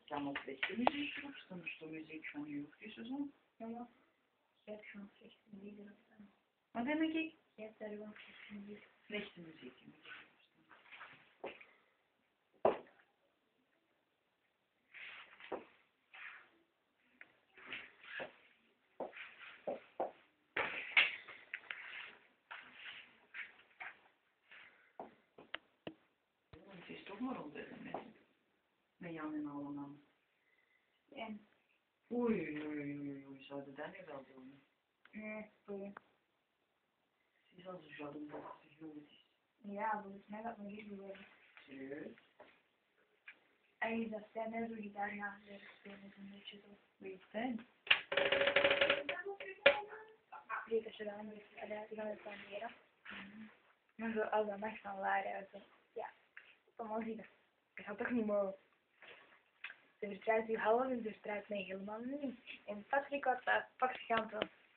kan op slechte muziek erop staan, dus de muziek van jeugdjes of zo. Ja, maar je hebt gewoon slechte muziek erop staan. Wat denk ik? Je hebt daar gewoon slechte muziek. Slechte muziek. Het is toch maar ontdekken met Jan en allemaal. En? Oei, zouden dat niet wel doen? Nee, sorry. Het is al zo jaloers dat het zo goed is. Ja, volgens mij gaat het nog iets worden. Serieus? Eigenlijk dat zij net zo gitaar gaan leren spelen is een beetje zo. Weet je? Weet als je dat aan die gaan het dan leren. Maar zo als dat mag van leren, zo. Ja, allemaal zien. Dat gaat toch niet mogen. Ze vertrouwt je half en ze vertrouwt mij helemaal niet. En Patrick had dat pak gaan